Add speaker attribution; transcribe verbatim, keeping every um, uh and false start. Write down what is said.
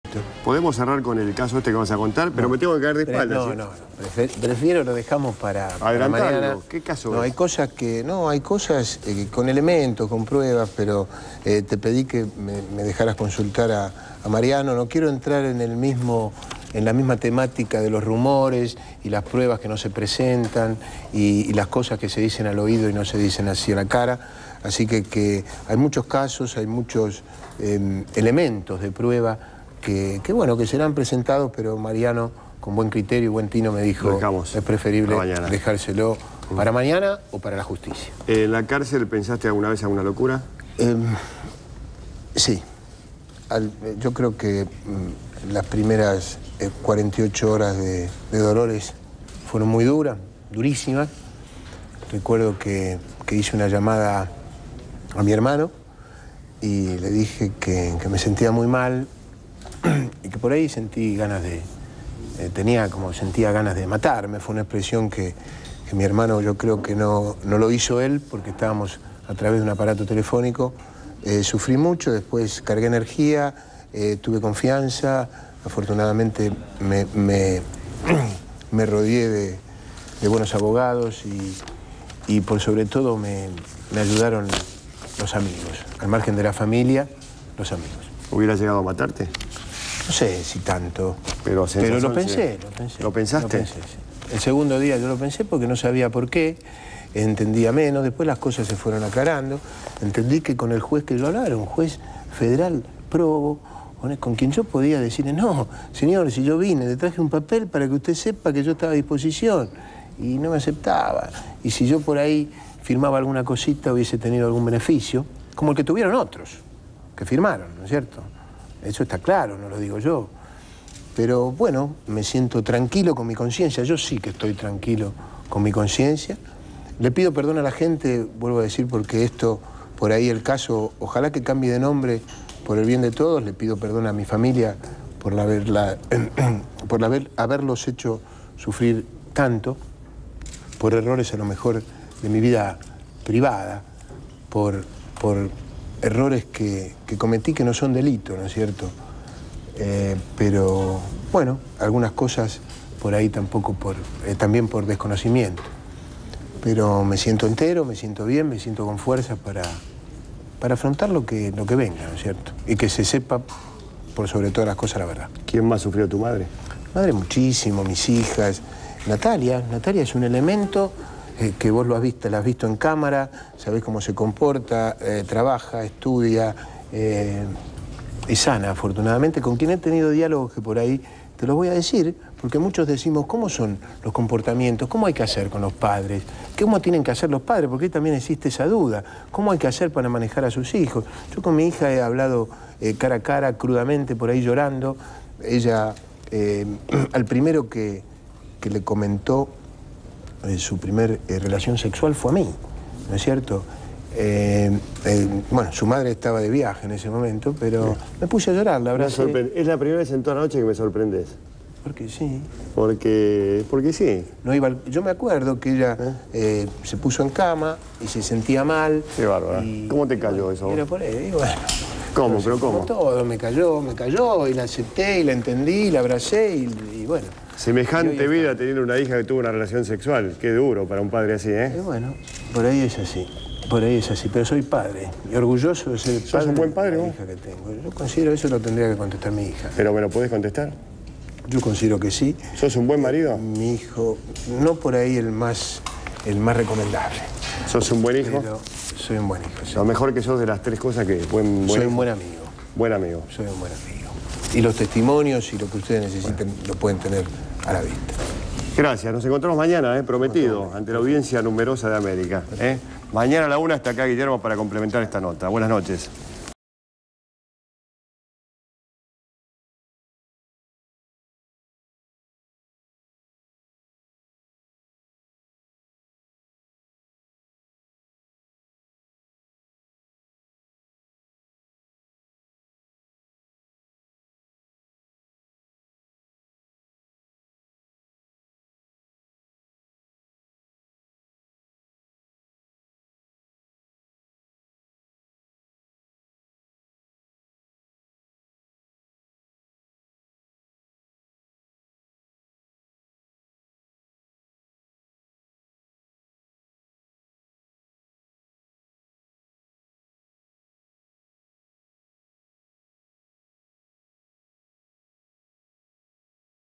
Speaker 1: Podemos cerrar con el caso este que vamos a contar, pero no, me tengo que caer de espaldas.
Speaker 2: No,
Speaker 1: ¿sí?
Speaker 2: no, no. Prefer, prefiero lo dejamos para, para mañana.
Speaker 1: ¿Qué caso
Speaker 2: No,
Speaker 1: es?
Speaker 2: hay cosas que... No, hay cosas eh, con elementos, con pruebas, pero eh, te pedí que me, me dejaras consultar a, a Mariano. No quiero entrar en el mismo... en la misma temática de los rumores y las pruebas que no se presentan y, y las cosas que se dicen al oído y no se dicen así a la cara. Así que, que hay muchos casos, hay muchos eh, elementos de prueba que, que, bueno, que serán presentados, pero Mariano, con buen criterio y buen tino, me dijo es preferible dejárselo uh. para mañana o para la justicia.
Speaker 1: ¿En la cárcel pensaste alguna vez alguna locura?
Speaker 2: Eh, sí. Al, yo creo que mm, las primeras eh, cuarenta y ocho horas de, de Dolores fueron muy duras, durísimas. Recuerdo que, que hice una llamada a mi hermano y le dije que, que me sentía muy mal y que por ahí sentí ganas de... Eh, tenía como sentía ganas de matarme. Fue una expresión que, que mi hermano yo creo que no, no lo hizo él porque estábamos a través de un aparato telefónico. Eh, sufrí mucho, después cargué energía, eh, tuve confianza, afortunadamente me, me, me rodeé de, de buenos abogados y, y por sobre todo me, me ayudaron los amigos, al margen de la familia, los amigos.
Speaker 1: ¿Hubiera llegado a matarte?
Speaker 2: No sé si tanto,
Speaker 1: pero,
Speaker 2: pero lo pensé, lo pensé.
Speaker 1: ¿Lo pensaste?
Speaker 2: Lo pensé, sí. El segundo día yo lo pensé porque no sabía por qué, entendía menos, después las cosas se fueron aclarando, entendí que con el juez que yo hablaba era un juez federal probo, con quien yo podía decirle, no, señor, si yo vine, le traje un papel para que usted sepa que yo estaba a disposición, y no me aceptaba, y si yo por ahí firmaba alguna cosita hubiese tenido algún beneficio, como el que tuvieron otros, que firmaron, ¿no es cierto? Eso está claro, no lo digo yo. Pero bueno, me siento tranquilo con mi conciencia, yo sí que estoy tranquilo con mi conciencia. Le pido perdón a la gente, vuelvo a decir, porque esto, por ahí el caso, ojalá que cambie de nombre por el bien de todos. Le pido perdón a mi familia por, la haberla, por haber, haberlos hecho sufrir tanto, por errores a lo mejor de mi vida privada, por, por errores que, que cometí que no son delito, ¿no es cierto? Eh, pero, bueno, algunas cosas por ahí tampoco, por, eh, también por desconocimiento. Pero me siento entero, me siento bien, me siento con fuerza para, para afrontar lo que, lo que venga, ¿no es cierto? Y que se sepa, por sobre todas las cosas, la verdad.
Speaker 1: ¿Quién más sufrió tu madre?
Speaker 2: Madre muchísimo, mis hijas. Natalia, Natalia es un elemento eh, que vos lo has visto, la has visto en cámara, sabés cómo se comporta, eh, trabaja, estudia, eh, es sana, afortunadamente, con quien he tenido diálogos que por ahí te los voy a decir, porque muchos decimos, ¿cómo son los comportamientos? ¿Cómo hay que hacer con los padres? ¿Cómo tienen que hacer los padres? Porque ahí también existe esa duda. ¿Cómo hay que hacer para manejar a sus hijos? Yo con mi hija he hablado eh, cara a cara, crudamente, por ahí llorando. Ella, eh, al primero que, que le comentó eh, su primer eh, relación sexual fue a mí, ¿no es cierto? Eh, eh, bueno, su madre estaba de viaje en ese momento, pero me puse a llorar, la verdad.
Speaker 1: Es la primera vez en toda la noche que me sorprendes.
Speaker 2: Porque sí.
Speaker 1: Porque, porque sí.
Speaker 2: No iba al... Yo me acuerdo que ella ¿Eh? Eh, se puso en cama y se sentía mal.
Speaker 1: Qué bárbara. Y... ¿Cómo te cayó
Speaker 2: bueno,
Speaker 1: eso?
Speaker 2: Era por ahí, y bueno.
Speaker 1: ¿Cómo?
Speaker 2: Entonces,
Speaker 1: ¿Pero cómo?
Speaker 2: Como todo, me cayó, me cayó y la acepté y la entendí, la abracé y, y bueno.
Speaker 1: Semejante vida teniendo una hija que tuvo una relación sexual. Qué duro para un padre así, ¿eh?
Speaker 2: Y bueno, por ahí es así. Por ahí es así, pero soy padre y orgulloso de ser padre.
Speaker 1: ¿Sos un buen padre,
Speaker 2: de la
Speaker 1: vos?
Speaker 2: hija que tengo. Yo considero eso lo tendría que contestar mi hija.
Speaker 1: ¿Pero me lo podés contestar?
Speaker 2: Yo considero que sí.
Speaker 1: ¿Sos un buen marido?
Speaker 2: Mi hijo, no por ahí el más, el más recomendable.
Speaker 1: ¿Sos un buen hijo?
Speaker 2: Pero soy un buen hijo, sí.
Speaker 1: Lo mejor que sos de las tres cosas que... Buen, buen
Speaker 2: soy
Speaker 1: hijo.
Speaker 2: un buen amigo.
Speaker 1: Buen amigo.
Speaker 2: Soy un buen amigo. Y los testimonios y lo que ustedes necesiten bueno. lo pueden tener a la vista.
Speaker 1: Gracias. Nos encontramos mañana, ¿eh? Prometido, ante la audiencia numerosa de América. ¿eh? Mañana a la una está acá Guillermo para complementar esta nota. Buenas noches.